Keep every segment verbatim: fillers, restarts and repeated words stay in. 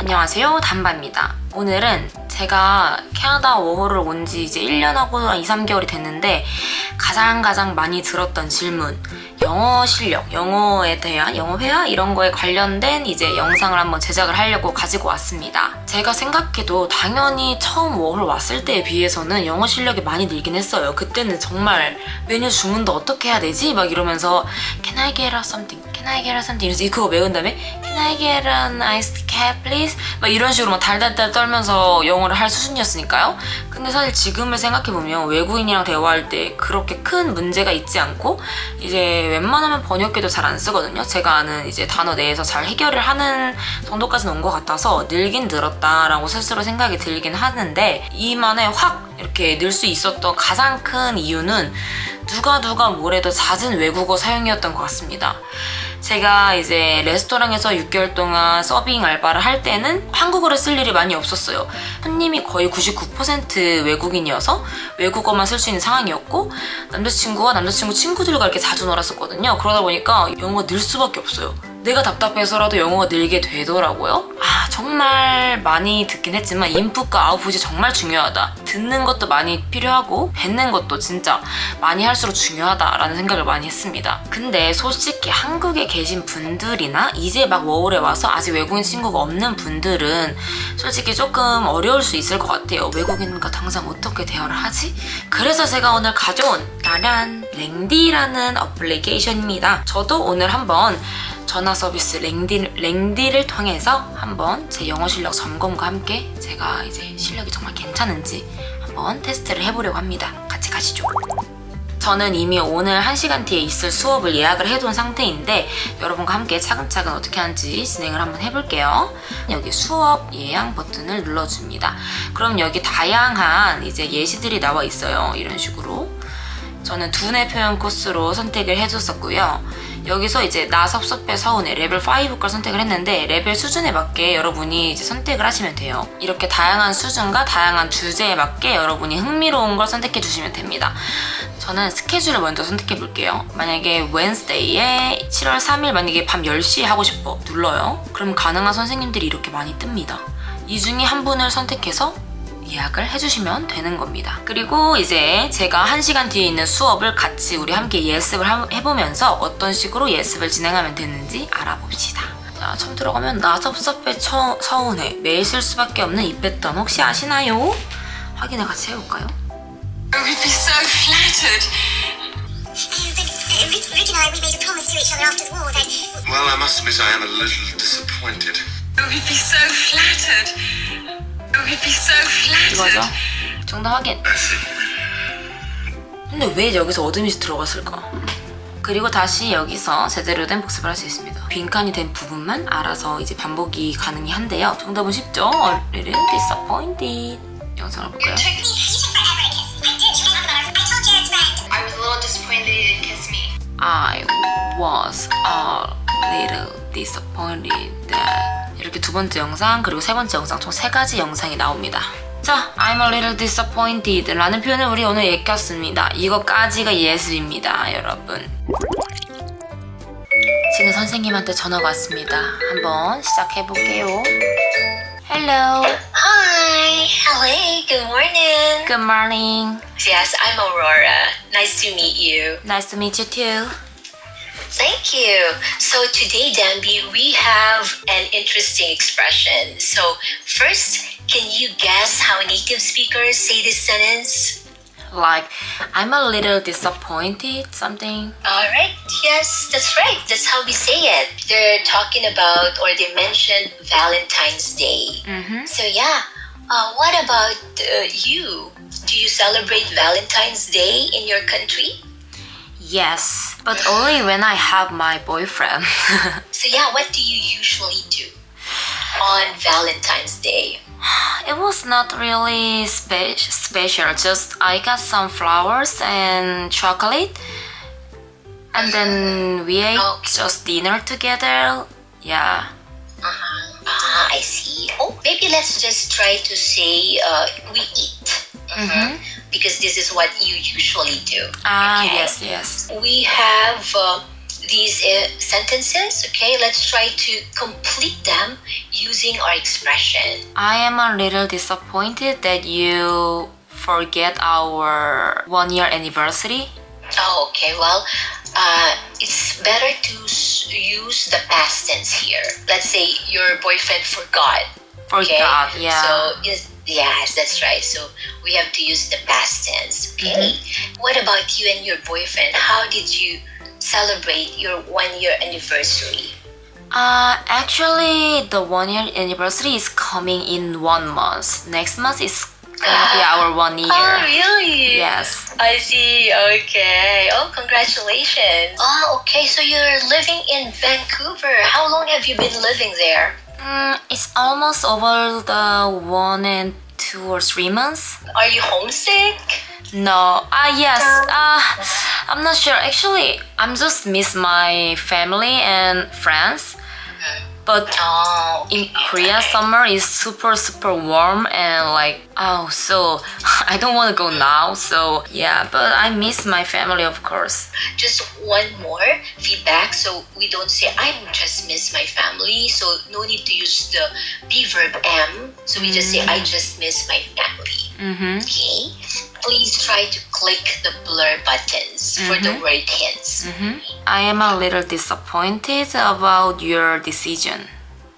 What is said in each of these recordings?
안녕하세요, 담바입니다. 오늘은 제가 캐나다 워홀을 온 지 이제 일 년하고 한 이, 삼 개월이 됐는데 가장 가장 많이 들었던 질문, 영어 실력, 영어에 대한 영어 회화 이런 거에 관련된 이제 영상을 한번 제작을 하려고 가지고 왔습니다. 제가 생각해도 당연히 처음 워홀 왔을 때에 비해서는 영어 실력이 많이 늘긴 했어요. 그때는 정말 메뉴 주문도 어떻게 해야 되지? 막 이러면서 Can I get us something? Can I get us something? 이래서 그거 외운 다음에 Can I get an iced cap please? 막 이런 식으로 막 달달달 떨면서 영어를 할 수준이었으니까요. 근데 사실 지금을 생각해보면 외국인이랑 대화할 때 그렇게 큰 문제가 있지 않고 이제 웬만하면 번역기도 잘 안 쓰거든요. 제가 아는 이제 단어 내에서 잘 해결을 하는 정도까지는 온 것 같아서 늘긴 늘었다라고 스스로 생각이 들긴 하는데 이만에 확 이렇게 늘 수 있었던 가장 큰 이유는 누가 누가 뭐래도 잦은 외국어 사용이었던 것 같습니다. 제가 이제 레스토랑에서 육 개월 동안 서빙 알바를 할 때는 한국어를 쓸 일이 많이 없었어요. 손님이 거의 구십구 퍼센트 외국인이어서 외국어만 쓸 수 있는 상황이었고 남자친구와 남자친구 친구들과 이렇게 자주 놀았었거든요. 그러다 보니까 영어가 늘 수밖에 없어요. 내가 답답해서라도 영어가 늘게 되더라고요. 아, 정말 많이 듣긴 했지만 인풋과 아웃풋이 정말 중요하다. 듣는 것도 많이 필요하고 뱉는 것도 진짜 많이 할수록 중요하다라는 생각을 많이 했습니다. 근데 솔직히 한국에 계신 분들이나 이제 막 워홀에 와서 아직 외국인 친구가 없는 분들은 솔직히 조금 어려울 수 있을 것 같아요. 외국인과 항상 어떻게 대화를 하지? 그래서 제가 오늘 가져온 나란 랭디라는 어플리케이션입니다. 저도 오늘 한번 전화 서비스 랭디, 랭디를 통해서 한번 제 영어 실력 점검과 함께 제가 이제 실력이 정말 괜찮은지 한번 테스트를 해보려고 합니다. 같이 가시죠. 저는 이미 오늘 한 시간 뒤에 있을 수업을 예약을 해둔 상태인데 여러분과 함께 차근차근 어떻게 하는지 진행을 한번 해볼게요. 여기 수업 예약 버튼을 눌러줍니다. 그럼 여기 다양한 이제 예시들이 나와 있어요. 이런 식으로. 저는 두뇌 표현 코스로 선택을 해줬었고요. 여기서 이제 나 섭섭해 서운해 레벨 오 걸 선택을 했는데 레벨 수준에 맞게 여러분이 이제 선택을 하시면 돼요. 이렇게 다양한 수준과 다양한 주제에 맞게 여러분이 흥미로운 걸 선택해 주시면 됩니다. 저는 스케줄을 먼저 선택해 볼게요. 만약에 웬스데이에 칠월 삼일 만약에 밤 열 시에 하고 싶어 눌러요. 그럼 가능한 선생님들이 이렇게 많이 뜹니다. 이 중에 한 분을 선택해서 예약을 해주시면 되는 겁니다. 그리고 이제 제가 한 시간 뒤에 있는 수업을 같이 우리 함께 예습을 해보면서 어떤 식으로 예습을 진행하면 되는지 알아봅시다. 자, 처음 들어가면 나 섭섭해 처, 서운해 매일 쓸 수밖에 없는 이 패턴 혹시 아시나요? 확인을 같이 해볼까요? We'd be so flattered. Rick, Rick and I, we made a promise to each other after the war that... Well, I must admit I am a little disappointed. We'd be so flattered. We'd be so 이거죠? flattered. 정답 확인. 근데 왜 여기서 어둠이 들어갔을까? 그리고 다시 여기서 제대로 된 복습을 할 수 있습니다. 빈칸이 된 부분만 알아서 이제 반복이 가능히 한데요. 정답은 쉽죠? A little disappointed. 영상을 볼까요? You took forever to kiss me. I did. You remember? I told you it's bad. I was a little disappointed you didn't kiss me. I was a little disappointed that 이렇게 두 번째 영상 그리고 세 번째 영상 총 세 가지 영상이 나옵니다. 자, I'm a little disappointed 라는 표현을 우리 오늘 익혔습니다. 이거까지가 예습입니다, 여러분. 지금 선생님한테 전화가 왔습니다. 한번 시작해볼게요. Hello. Hi. Hello. Good morning. Good morning. Yes, I'm Aurora. Nice to meet you. Nice to meet you too. Thank you. So today, Danby, we have an interesting expression. So first, can you guess how native speakers say this sentence? Like, I'm a little disappointed, something. All right. Yes, that's right. That's how we say it. They're talking about or they mentioned Valentine's Day. Mm-hmm. So yeah, uh, what about uh, you? Do you celebrate Valentine's Day in your country? Yes, but only when I have my boyfriend. So yeah, what do you usually do on Valentine's Day? It was not really spe special, just I got some flowers and chocolate and then we ate Okay. just dinner together. Yeah. Uh-huh. Ah, I see. Oh, maybe let's just try to say uh, we eat. Mm-hmm. Because this is what you usually do. Ah, okay? yes, yes. We have uh, these uh, sentences. Okay, let's try to complete them using our expression. I am a little disappointed that you forget our one year anniversary. Oh, okay. Well, uh, it's better to s- use the past tense here. Let's say your boyfriend forgot. Forgot, Okay? yeah. So, is, yes, that's right. So, we have to use the past tense. Okay. What about you and your boyfriend? How did you celebrate your one year anniversary? Uh, actually, the one year anniversary is coming in one month. Next month is gonna be our one year. Oh, really? Yes. I see. Okay. Oh, congratulations. Oh, okay. So you're living in Vancouver. How long have you been living there? Mm, it's almost over the one and two or three months. Are you homesick? No. Ah, yes. Uh, I'm not sure. Actually, I'm just miss my family and friends. But Oh, in Korea, summer is super super warm and like oh, so I don't want to go now. So yeah, but I miss my family, of course. just one more feedback. So we don't say I just miss my family. So no need to use the be verb am. So we just say I just miss my family. Mm-hmm. Okay. Please try to click the blur buttons for the word hints. Mm-hmm. I am a little disappointed about your decision.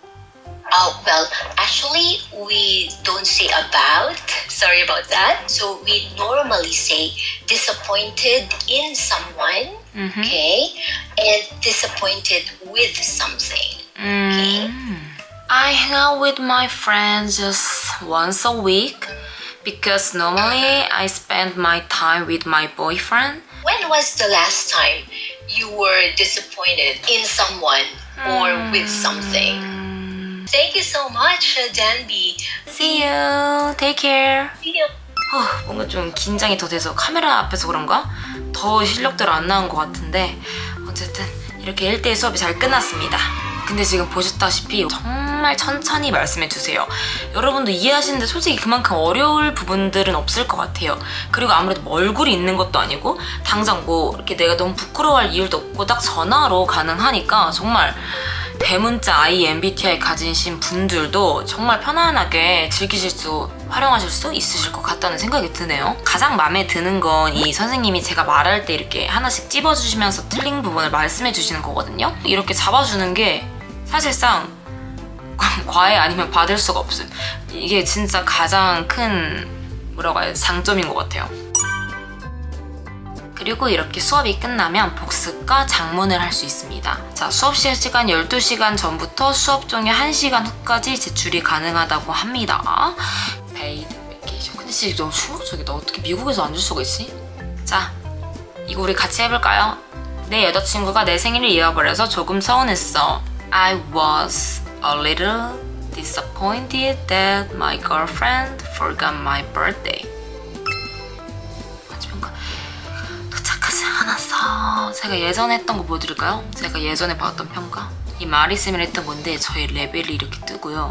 Oh, well, actually, we don't say about. Sorry about that. So we normally say disappointed in someone, Mm-hmm. okay, and disappointed with something. Okay. I hang out with my friends just once a week because normally I spend my time with my boyfriend. When was the last time you were disappointed in someone or with something? Thank you so much, uh, Danby. See you. Take care. See you. 어, 뭔가 좀 긴장이 더 돼서 카메라 앞에서 그런가? 더 실력대로 안 나온 것 같은데 어쨌든 이렇게 일 대일 수업이 잘 끝났습니다. 근데 지금 보셨다시피 정말 천천히 말씀해주세요. 여러분도 이해하시는데 솔직히 그만큼 어려울 부분들은 없을 것 같아요. 그리고 아무래도 뭐 얼굴이 있는 것도 아니고 당장 뭐 이렇게 내가 너무 부끄러워할 이유도 없고 딱 전화로 가능하니까 정말 대문자 아이 엠비티아이 가지신 분들도 정말 편안하게 즐기실 수, 활용하실 수 있으실 것 같다는 생각이 드네요. 가장 마음에 드는 건 이 선생님이 제가 말할 때 이렇게 하나씩 찝어주시면서 틀린 부분을 말씀해 주시는 거거든요. 이렇게 잡아주는 게 사실상 과외 아니면 받을 수가 없어요. 이게 진짜 가장 큰 뭐라고 해야 장점인 것 같아요. 그리고 이렇게 수업이 끝나면 복습과 장문을 할 수 있습니다. 자, 수업 시간 열두 시간 전부터 수업 종료 한 시간 후까지 제출이 가능하다고 합니다. 페이드 베케이션. 근데 진짜 너무 충격적이다. 어떻게 미국에서 안 줄 수가 있지? 자, 이거 우리 같이 해볼까요? 내 여자친구가 내 생일을 잃어버려서 조금 서운했어. I was a little disappointed that my girlfriend forgot my birthday. 도착하지 않았어. 제가 예전에 했던 거 보여드릴까요? 제가 예전에 봤던 평가. 이 마리쌤이 했던 건데 저희 레벨이 이렇게 뜨고요.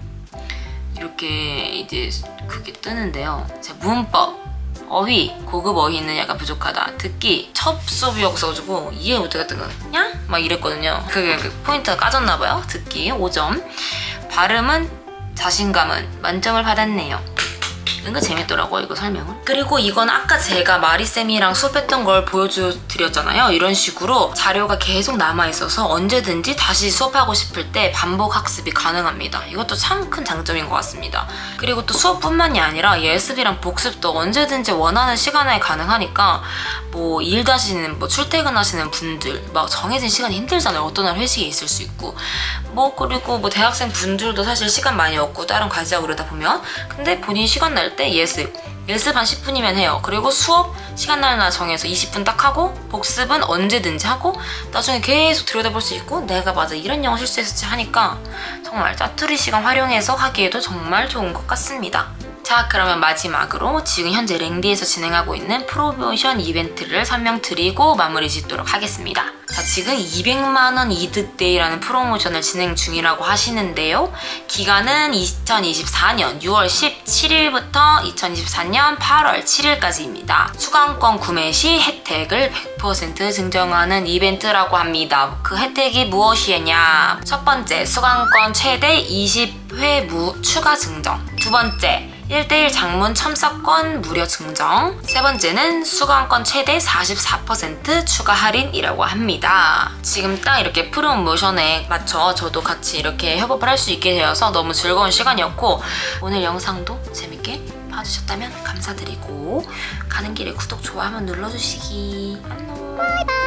이렇게 이제 그게 뜨는데요. 제 문법, 어휘, 고급 어휘는 약간 부족하다. 듣기, 첫 수업이었어가지고 이해 못하겠다냐? 막 이랬거든요. 그게 그 포인트가 까졌나봐요. 듣기 오 점. 발음은, 자신감은 만점을 받았네요. 은근 재밌더라고요, 이거 설명은. 그리고 이건 아까 제가 마리쌤이랑 수업했던 걸 보여드렸잖아요. 이런 식으로 자료가 계속 남아있어서 언제든지 다시 수업하고 싶을 때 반복 학습이 가능합니다. 이것도 참 큰 장점인 것 같습니다. 그리고 또 수업뿐만이 아니라 예습이랑 복습도 언제든지 원하는 시간에 가능하니까 뭐 일 다시는 뭐 출퇴근하시는 분들 막 정해진 시간이 힘들잖아요. 어떤 날 회식이 있을 수 있고 뭐 그리고 뭐 대학생 분들도 사실 시간 많이 없고 다른 과제하고 그러다 보면 근데 본인 시간 날 때 예습 예습 한 십 분이면 해요. 그리고 수업 시간 날나 정해서 이십 분 딱 하고 복습은 언제든지 하고 나중에 계속 들여다볼 수 있고 내가 맞아 이런 영어 실수했었지 하니까 정말 짜투리 시간 활용해서 하기에도 정말 좋은 것 같습니다. 자, 그러면 마지막으로 지금 현재 랭디에서 진행하고 있는 프로모션 이벤트를 설명드리고 마무리 짓도록 하겠습니다. 자, 지금 이백만 원 이득데이라는 프로모션을 진행 중이라고 하시는데요. 기간은 이천이십사 년 유월 십칠일부터 이천이십사 년 팔월 칠일까지입니다. 수강권 구매 시 혜택을 백 퍼센트 증정하는 이벤트라고 합니다. 그 혜택이 무엇이냐? 첫 번째, 수강권 최대 이십 회 무 추가 증정. 두 번째, 일 대일 장문 첨삭권 무료 증정. 세 번째는 수강권 최대 사십사 퍼센트 추가 할인이라고 합니다. 지금 딱 이렇게 프로모션에 맞춰 저도 같이 이렇게 협업을 할 수 있게 되어서 너무 즐거운 시간이었고, 오늘 영상도 재밌게 봐주셨다면 감사드리고 가는 길에 구독, 좋아요 한번 눌러주시기. 안녕.